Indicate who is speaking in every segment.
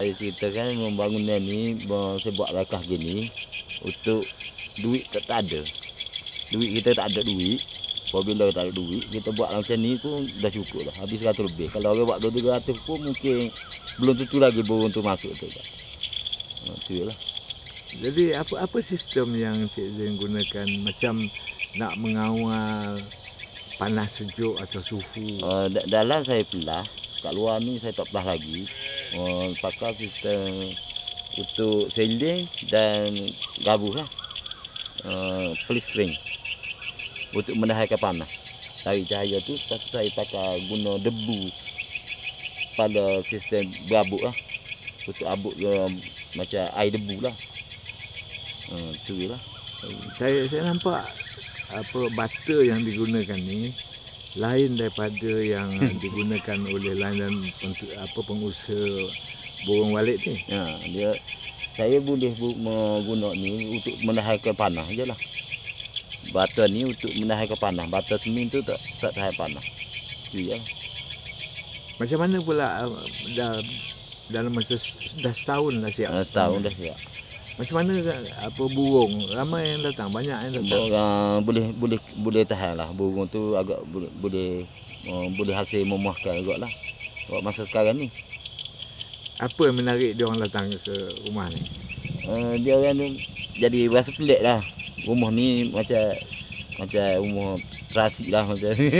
Speaker 1: saya ceritakan membangunan ni saya buat langkah gini untuk duit tak ada. Duit kita tak ada duit. Apabila tak ada duit, kita buat macam ni pun dah cukup dah. Habis 100 lebih. Kalau orang buat 200 pun mungkin belum tentu lagi burung tu masuk tu. Itu lah.
Speaker 2: Jadi apa sistem yang Cik Zain gunakan macam nak mengawal panas sejuk atau suhu?
Speaker 1: Dalam saya pelah, kat luar ni saya tak pelah lagi. Pakai sistem untuk sailing dan gabus lah. Fleece string untuk menahankan panas dari cahaya tu. Lepas tu saya pakai guna debu pada sistem berabuk lah, untuk abuk macam air debu lah. Tu lah.
Speaker 2: Saya nampak bata yang digunakan ni lain daripada yang digunakan oleh lain pengusaha burung walet ni.
Speaker 1: Saya boleh menggunakan ni untuk menahankan panas je lah. Bata ni untuk menahankan panas. Bata semin tu tak tahan panas. Itu je lah.
Speaker 2: Macam mana pula dalam masa dah setahun dah siap?
Speaker 1: Setahun dah siap.
Speaker 2: Macam mana burung? Ramai yang datang, banyak yang datang.
Speaker 1: Boleh tahan lah. Burung tu agak boleh hasil memuaskan agak lah. Buat masa sekarang ni.
Speaker 2: Apa yang menarik dia orang datang ke rumah ni?
Speaker 1: Dia orang tu jadi rasa pelik lah. Rumah ni macam rumah terasik lah macam ni.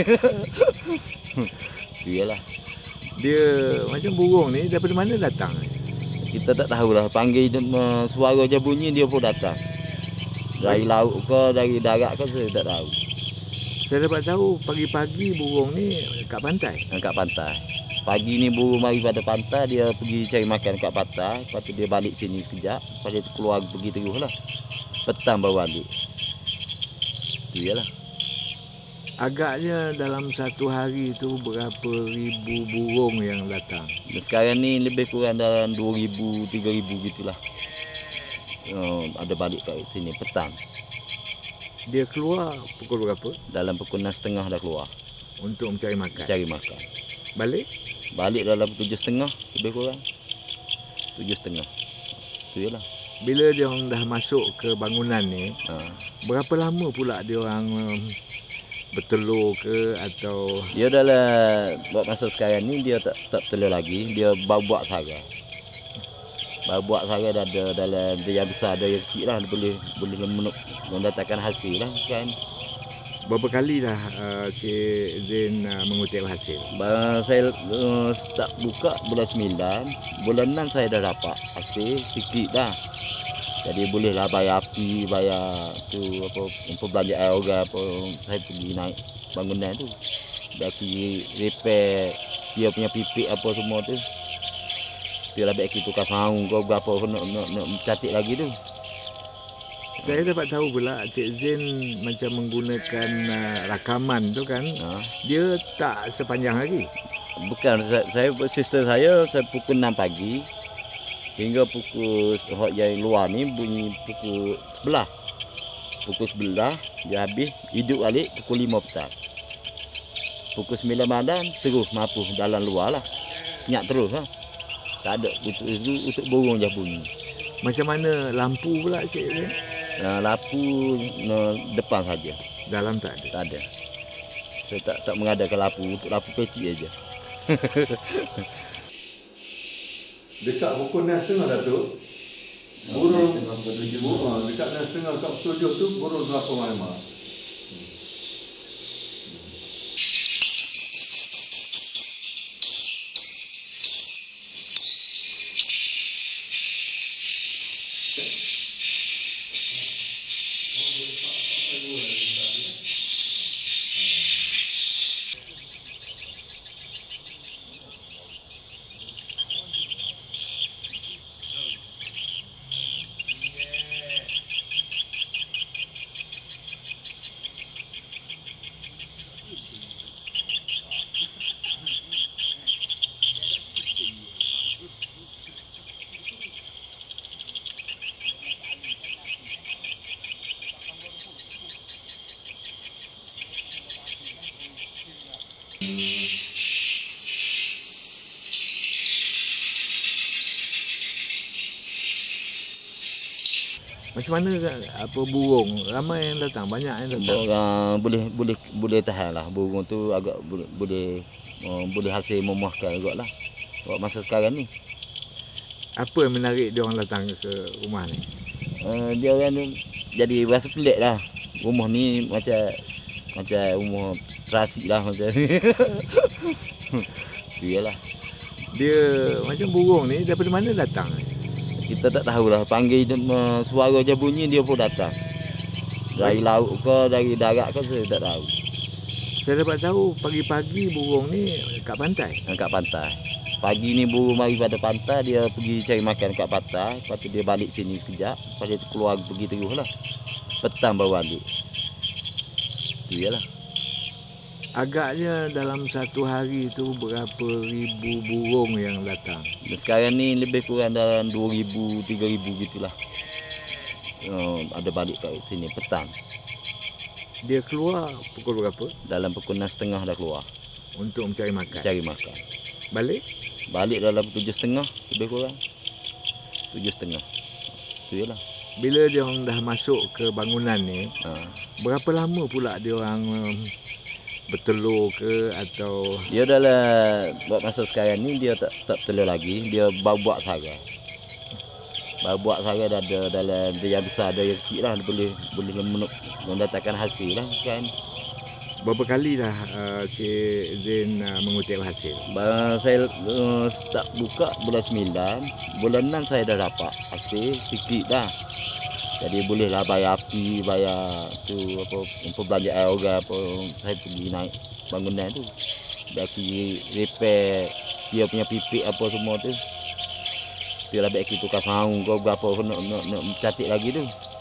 Speaker 1: Iyalah.
Speaker 2: Dia macam burung ni daripada mana datang?
Speaker 1: Kita tak tahulah. Panggil suara je bunyi dia pun datang. Dari laut ke, dari darat ke, saya tak tahu.
Speaker 2: Saya dapat tahu pagi-pagi burung ni kat pantai.
Speaker 1: Kat pantai. Pagi ni burung mari pada pantai, dia pergi cari makan kat pantai. Lepas tu dia balik sini sekejap. Lepas dia keluar pergi terus lah. Petang baru balik. Itu je lah.
Speaker 2: Agaknya dalam satu hari tu berapa ribu burung yang datang?
Speaker 1: Sekarang ni lebih kurang dalam 2,000, 3,000 gitulah. Ada balik kat sini petang.
Speaker 2: Dia keluar pukul berapa?
Speaker 1: Dalam pukul 6.30 dah keluar.
Speaker 2: Untuk mencari makan?
Speaker 1: Cari makan.
Speaker 2: Balik?
Speaker 1: Balik dalam 7.30 lebih kurang. 7.30. Itu je lah.
Speaker 2: Bila dia orang dah masuk ke bangunan ni, berapa lama pula dia orang bertelur ke atau?
Speaker 1: Dia dalam buat masa sekarang ni dia tak bertelur lagi, dia baru buat sarang. Baru buat sarang dah ada dalam dia yang besar, ada yang kecil lah, boleh mendatangkan hasil lah kan.
Speaker 2: Berapa kali dah Cik Zain mengutip hasil?
Speaker 1: Saya start buka bulan 9, bulan 6 saya dah dapat hasil sikit dah. Jadi bolehlah bayar api, bayar tu perbelanjaan orang apa. Saya pergi naik bangunan tu. Dah pergi repair dia punya pipik apa semua tu. Dia lah baik kita tukar saung ke berapa nak cantik lagi tu.
Speaker 2: Saya dapat tahu pula Cik Zain macam menggunakan rakaman tu kan. Dia tak sepanjang hari.
Speaker 1: Bukan, saya sistem saya pukul 6 pagi hingga pukul yang luar ni bunyi pukul 11. Pukul 11 dia habis hidup balik pukul 5 petang. Pukul 9 malam terus mampu dalam luar lah. Senyap terus lah. Tak ada untuk burung je bunyi.
Speaker 2: Macam mana lampu pula Cik Zain?
Speaker 1: Lampu depan saja.
Speaker 2: Dalam tak ada?
Speaker 1: Tak ada. Saya tak mengadakan lampu, untuk lampu peci aja.
Speaker 2: Dekat pukul 6.30 Datuk, burung dekat 6.30 kat 7 tu burung berapa malam? Macam mana apa burung? Ramai yang datang, banyak yang datang.
Speaker 1: Boleh tahan lah. Burung tu agak boleh hasil memuaskan juga lah. Buat masa sekarang ni.
Speaker 2: Apa yang menarik dia orang datang ke rumah ni?
Speaker 1: Dia orang tu jadi rasa pelik lah. Rumah ni macam rumah terasik lah macam ni. Iyalah.
Speaker 2: Dia macam burung ni daripada mana datang?
Speaker 1: Kita tak tahulah, panggil suara je bunyi dia pun datang. Dari laut ke, dari darat ke, saya tak tahu.
Speaker 2: Saya dapat tahu pagi-pagi burung ni kat pantai.
Speaker 1: Kat pantai. Pagi ni burung mari pada pantai, dia pergi cari makan kat pantai. Lepas tu dia balik sini sekejap. Lepas dia keluar pergi terus lah. Petang baru balik. Itu je lah.
Speaker 2: Agaknya dalam satu hari tu berapa ribu burung yang datang?
Speaker 1: Dan sekarang ni lebih kurang dalam 2,000, 3,000 gitulah. Ada balik kat sini petang.
Speaker 2: Dia keluar pukul berapa?
Speaker 1: Dalam pukul 6.30 dah keluar.
Speaker 2: Untuk mencari makan?
Speaker 1: Cari makan.
Speaker 2: Balik?
Speaker 1: Balik dalam 7.30 lebih kurang. 7.30. Itu je lah.
Speaker 2: Bila dia orang dah masuk ke bangunan ni, berapa lama pula dia orang bertelur ke atau
Speaker 1: dia dalam buat masa sekarang ni dia tak telur lagi, dia baru buat sarang. Baru buat sarang dah ada dalam dia yang besar, ada yang kecil lah, boleh mendatangkan hasil lah kan.
Speaker 2: Berapa kali dah Cik Zain mengutip hasil?
Speaker 1: Saya start buka bulan 9, bulan 6 saya dah dapat hasil sikit dah. Jadi bolehlah bayar api, bayar tu apa perbelanjaan orang apa, saya pergi naik bangunan tu. Dah pergi repair dia punya pipik apa semua tu. Dia lah baik kita tukar saung ke berapa nak catik lagi tu.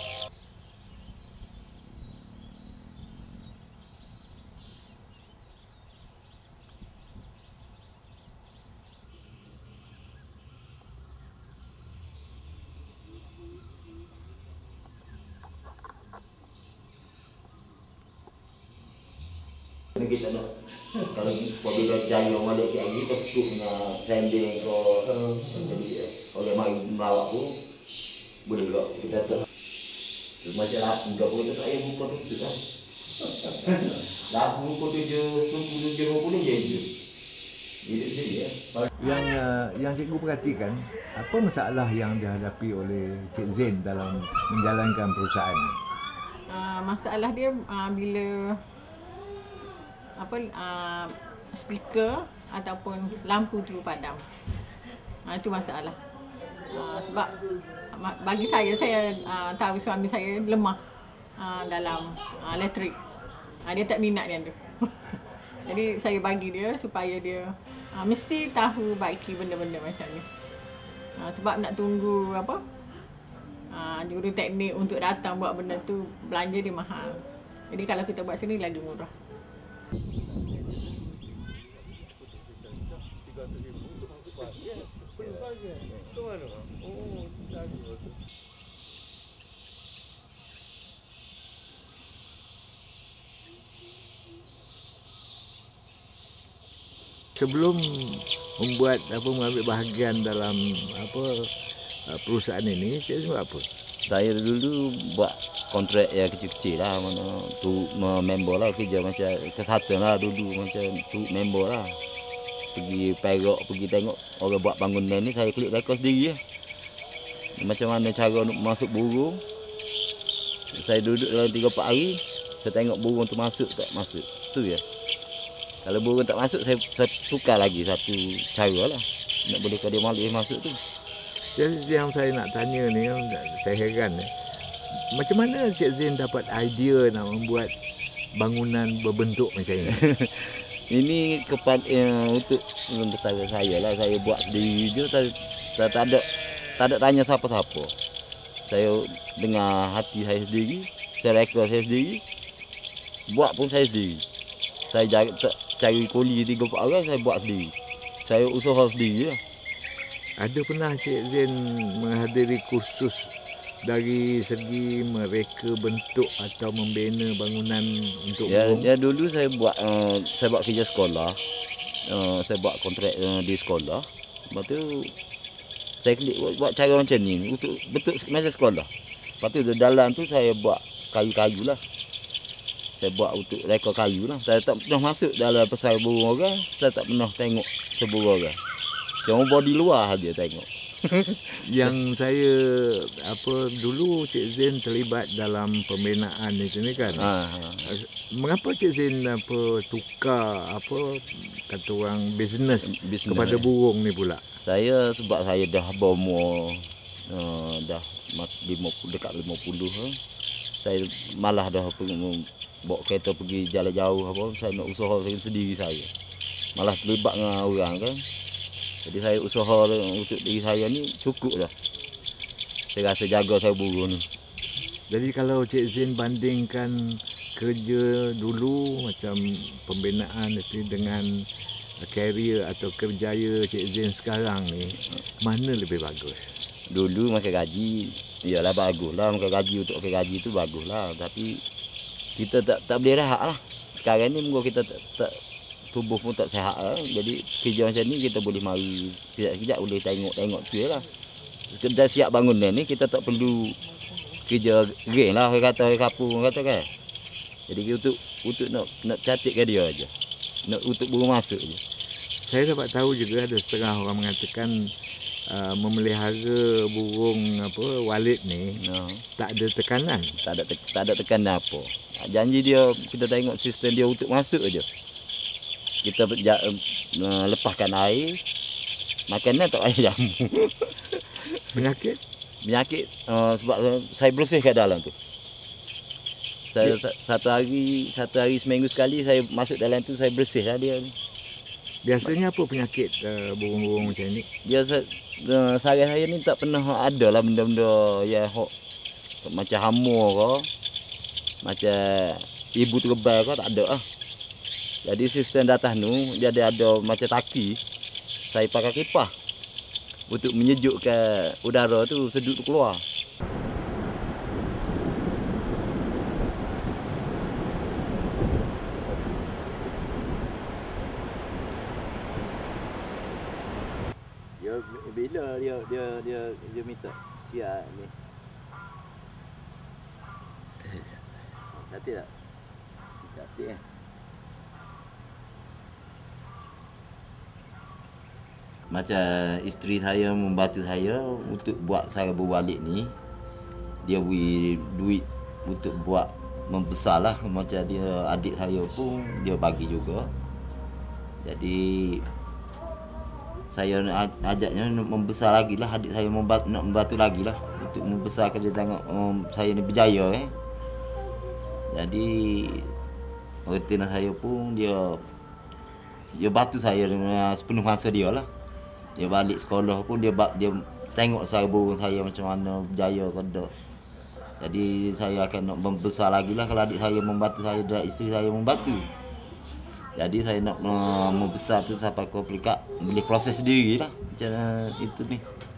Speaker 1: Kita nak kalau apabila jaya orang balik ke lagi kita tutup dengan sanding ke jadi orang mari melawak tu boleh juga kita tak macam lah enggak boleh tak payah buka tu kan dah buka tu je 10-20 je ya.
Speaker 2: Yang cikgu perhatikan, apa masalah yang dihadapi oleh Cik Zain dalam menjalankan perusahaan ni?
Speaker 3: Masalah dia bila speaker ataupun lampu tu padam. Itu masalah. Sebab bagi saya tahu suami saya lemah dalam elektrik. Dia tak minat yang tu. Jadi saya bagi dia supaya dia mesti tahu baiki benda-benda macam ni. Sebab nak tunggu juru teknik untuk datang buat benda tu, belanja dia mahal. Jadi kalau kita buat sini lagi murah.
Speaker 2: Sebelum mengambil bahagian dalam perusahaan ini, Cik buat apa?
Speaker 1: Saya dulu buat kontrak yang kecil-kecil lah, mana tu member lah, kerja macam kesatuan lah dulu, macam tu member lah. Pergi Perak, pergi tengok orang buat bangunan ni, saya klik rekod sendiri lah. Macam mana cara masuk burung. Saya duduk dalam 3-4 hari, saya tengok burung tu masuk tak masuk. Tu ya. Kalau burung tak masuk, saya tukar lagi satu cara lah. Nak bolehkan dia malih masuk tu.
Speaker 2: Jadi yang saya nak tanya ni, saya heran macam mana Cik Zain dapat idea nak membuat bangunan berbentuk macam ini?
Speaker 1: Ini untuk tentara saya lah, saya buat sendiri je, saya tak ada tanya siapa-siapa. Saya dengar hati saya sendiri, saya rekod saya sendiri, buat pun saya sendiri. Saya cari kuli 3-4 orang, saya buat sendiri. Saya usaha sendiri lah.
Speaker 2: Ada pernah Cik Zain menghadiri kursus dari segi mereka bentuk atau membina bangunan untuk burung?
Speaker 1: Ya dulu saya buat kerja sekolah. Saya buat kontrak di sekolah. Lepas tu saya klik buat cara macam ni untuk bentuk macam sekolah. Lepas tu di dalam tu saya buat kayu-kayu lah. Saya buat untuk reka kayu lah. Saya tak pernah masuk dalam pasal burung orang. Saya tak pernah tengok seburung orang. Cuma body luar dia tengok.
Speaker 2: Yang saya dulu Cik Zain terlibat dalam pembinaan itu ni kan.
Speaker 1: Ha.
Speaker 2: Mengapa Cik Zain tukar kata orang bisnes kepada burung ni pula?
Speaker 1: Saya sebab saya dah berumur dah 50, dekat 50 saya malah dah bawa kereta pergi jalan jauh saya nak usaha sendiri saya. Malah terlibat dengan orang kan. Jadi saya usaha untuk diri saya ni cukup dah. Saya rasa jaga saya burung ni.
Speaker 2: Jadi kalau Cik Zain bandingkan kerja dulu macam pembinaan itu dengan karier atau kerjaya Cik Zain sekarang ni, mana lebih bagus?
Speaker 1: Dulu makan gaji, iyalah baguslah makan gaji, untuk makan gaji tu baguslah, tapi kita tak boleh rehat lah. Sekarang ni mungkin kita tak tubuh pun tak sihat lah. Jadi kerja macam ni kita boleh mari sekejap-sekejap boleh tengok tu je lah. Kita siap bangun ni kita tak perlu kerja geng lah, orang kata orang kapur orang kata kan. Jadi untuk nak cantikkan dia aja. Nak untuk burung masuk je.
Speaker 2: Saya dapat tahu juga ada setengah orang mengatakan memelihara burung walid ni tak ada tekanan.
Speaker 1: Tak ada tekanan apa. Janji dia kita tengok sistem dia untuk masuk aja. Kita lepaskan air, makanan tak payah jamu.
Speaker 2: Penyakit
Speaker 1: sebab saya bersih kat dalam tu. Saya satu hari seminggu sekali saya masuk dalam tu, saya bersih lah dia.
Speaker 2: Biasanya apa penyakit burung-burung macam ni?
Speaker 1: Dia sarang saya ni tak pernah ada lah benda-benda yang macam hamur ke, macam ibu terbal ke, tak ada lah. Jadi sistem di atas tu dia ada macam taki. Saya pakai kipas untuk menyejukkan udara tu, sedut tu keluar. Bila dia minta siap ni. Cantik tak? Cantik kan? Macam isteri saya membantu saya untuk buat saya berbalik ni. Dia beri duit untuk buat membesar lah. Macam dia adik saya pun dia bagi juga. Jadi saya ajaknya membesar lagi lah. Adik saya nak membantu lagi lah untuk membesarkan dia, tengok saya ni berjaya Jadi retina saya pun dia bantu saya dengan sepenuh masa dia lah. Dia balik sekolah pun dia tengok saya burung saya macam mana berjaya ke tak. Jadi saya akan nak membesar lagi lah kalau adik saya membantu saya dan isteri saya membantu. Jadi saya nak membesar tu sampai ke peringkat boleh proses sendiri lah macam itu ni.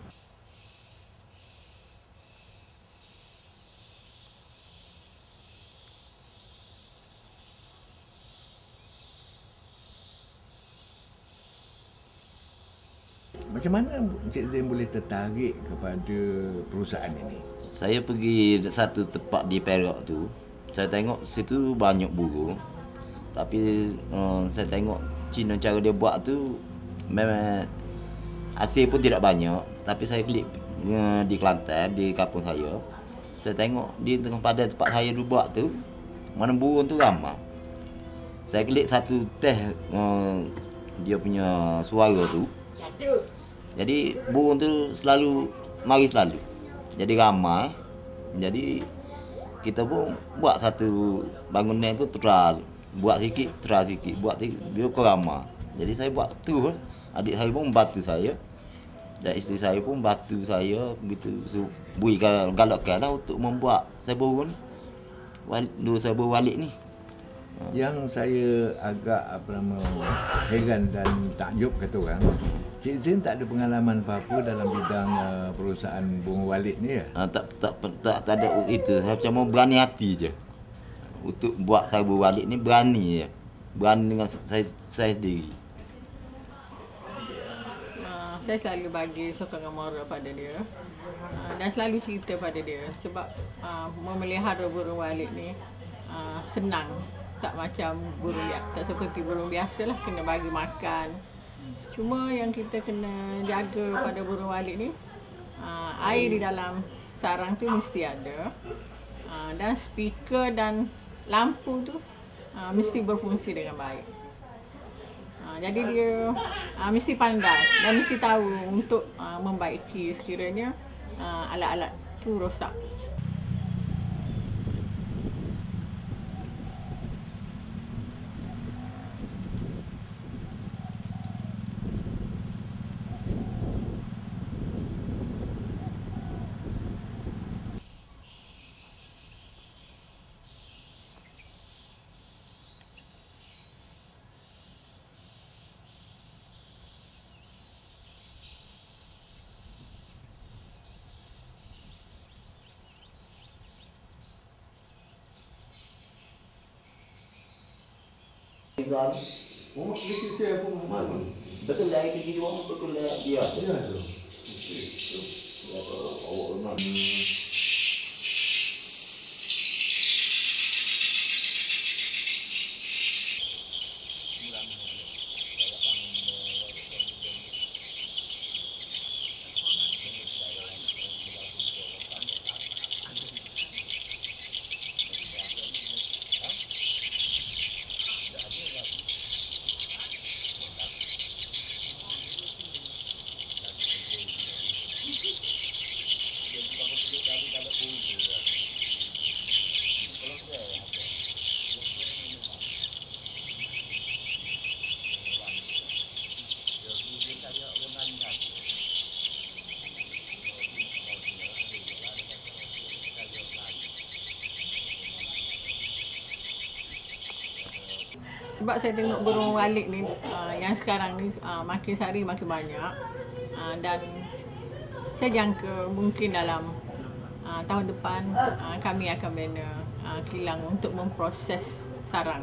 Speaker 2: Macam mana Cik Zain boleh tertarik kepada perusahaan ini?
Speaker 1: Saya pergi satu tempat di Perak tu. Saya tengok situ banyak burung. Tapi saya tengok Cina cara dia buat tu memang hasil pun tidak banyak. Tapi saya klik di Kelantan, di kampung saya. Saya tengok di tengah pada tempat saya dulu buat tu, mana burung tu ramai. Saya klik satu teh dia punya suara tu. Jadi burung tu mari selalu. Jadi ramai. Jadi kita pun buat satu bangunan tu teral. Buat sikit, teral sikit. Buat sikit, dia pun ramai. Jadi saya buat tu. Adik saya pun bantu saya. Dan isteri saya pun bantu saya. Begitu berikan galakkan lah untuk membuat saya burung ni. Saya berbalik ni.
Speaker 2: Yang saya agak heran dan takjub kata orang, Cik Zain tak ada pengalaman apa-apa dalam bidang perusahaan burung walid ni ya?
Speaker 1: Tak ada itu. Saya macam mau berani hati je. Untuk buat saya burung walid ni berani je. Berani dengan saya sendiri.
Speaker 3: saya selalu bagi sokongan moral pada dia dan selalu cerita pada dia sebab memelihara burung walit ni senang, tak macam tak seperti burung biasa lah, kena bagi makan. Cuma yang kita kena jaga pada burung walit ni, air di dalam sarang tu mesti ada, dan speaker dan lampu tu mesti berfungsi dengan baik. Jadi dia mesti pandai dan mesti tahu untuk membaiki sekiranya alat-alat tu rosak.
Speaker 2: Oh, sedikit saya pun malu.
Speaker 1: Betul lah itu jadi orang, betul lah dia.
Speaker 2: Ya tu.
Speaker 1: Ya, awak memang. Sebab saya tengok burung walit ni yang sekarang ni makin sehari makin banyak, dan saya jangka mungkin dalam tahun depan kami akan bina kilang untuk memproses sarang.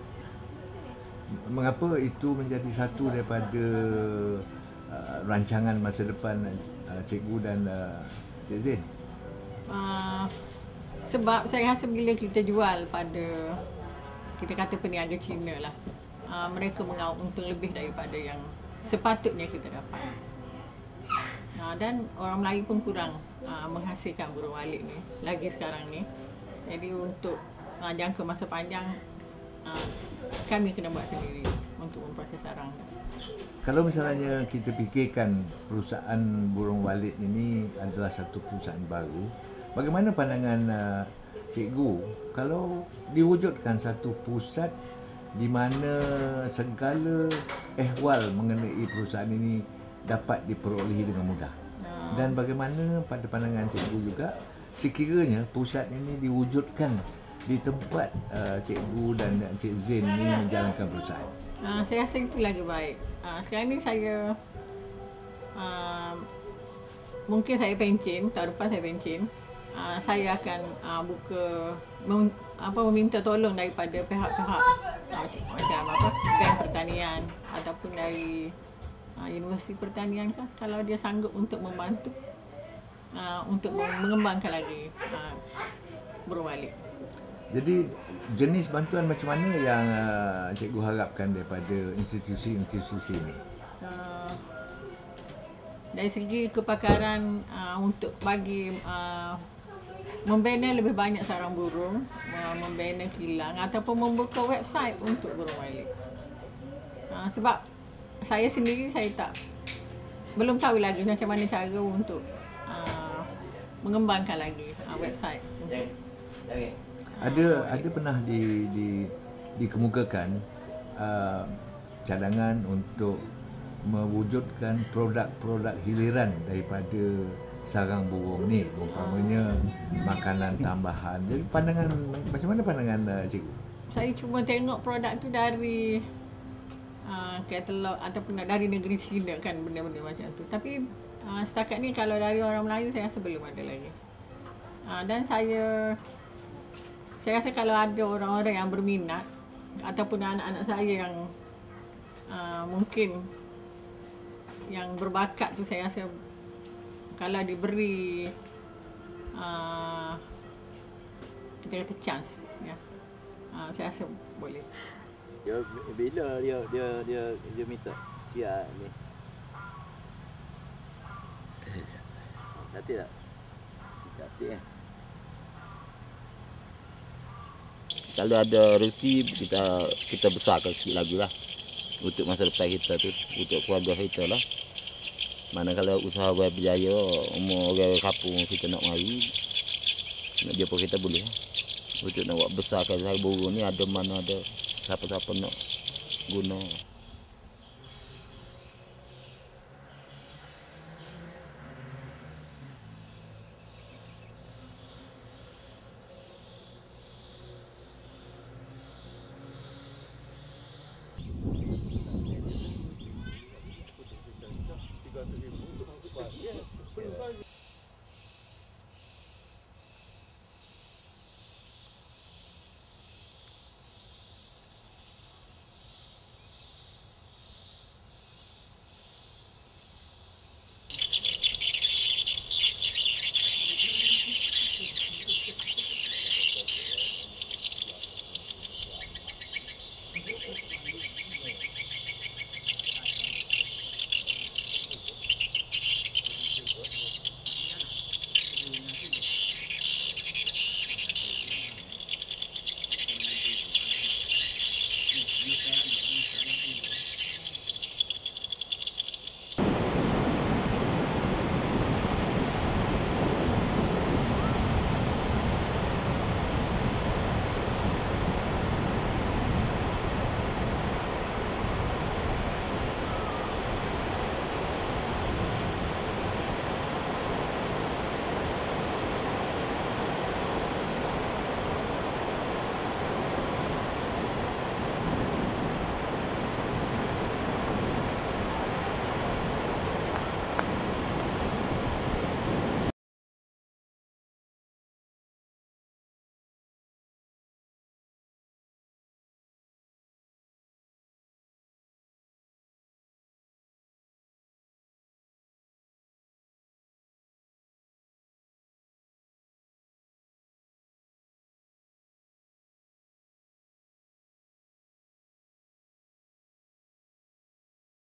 Speaker 2: Mengapa itu menjadi satu daripada rancangan masa depan cikgu dan Cik Zain?
Speaker 3: Sebab saya rasa bila kita jual pada, kita kata peniaga Cina lah, mereka mengaut untung lebih daripada yang sepatutnya kita dapat. Dan orang Melayu pun kurang menghasilkan burung walit ni lagi sekarang ni. Jadi untuk jangka masa panjang, kami kena buat sendiri untuk memproses sarang.
Speaker 2: Kalau misalnya kita fikirkan perusahaan burung walit ini adalah satu perusahaan baru, bagaimana pandangan cikgu kalau diwujudkan satu pusat di mana segala ehwal mengenai perusahaan ini dapat diperolehi dengan mudah? Dan bagaimana pada pandangan cikgu juga sekiranya pusat ini diwujudkan di tempat cikgu dan Cik Zain ini menjalankan perusahaan?
Speaker 3: Saya rasa itu lagi baik. Sekarang ni saya mungkin saya pencen, tahun depan saya pencen. Saya akan meminta tolong daripada pihak-pihak macam Bank Pertanian ataupun dari Universiti Pertanian kah, kalau dia sanggup untuk membantu untuk mengembangkan lagi burung walit.
Speaker 2: Jadi jenis bantuan macam mana yang cikgu harapkan daripada institusi-institusi ini?
Speaker 3: Dari segi kepakaran untuk bagi membina lebih banyak sarang burung, membina kilang ataupun membuka website untuk burung walit. Sebab saya sendiri belum tahu lagi macam mana cara untuk mengembangkan lagi website.
Speaker 2: Ada pernah dikemukakan cadangan untuk mewujudkan produk-produk hiliran daripada sarang burung ni, umpamanya makanan tambahan. Jadi macam mana pandangan cikgu?
Speaker 3: Saya cuma tengok produk tu dari katalog ataupun dari negeri China kan, benda-benda macam tu. Tapi setakat ni kalau dari orang Melayu saya rasa belum ada lagi. Dan saya rasa kalau ada orang-orang yang berminat ataupun anak-anak saya yang mungkin yang berbakat tu saya rasa kalau diberi kita kata chance, ya, saya rasa boleh.
Speaker 4: Dia bila dia minta siap ni. Cantik tak? Cantik kan?
Speaker 1: Kalau ada rezeki kita besarkan sikit lagi lah untuk masa depan kita tu, untuk keluarga kita lah. Mana kalau usaha berjaya, umur orang kampung kita nak mari, nak jumpa kita boleh lah. Untuk nak buat besarkan usaha burung ni, ada mana ada siapa-siapa nak guna.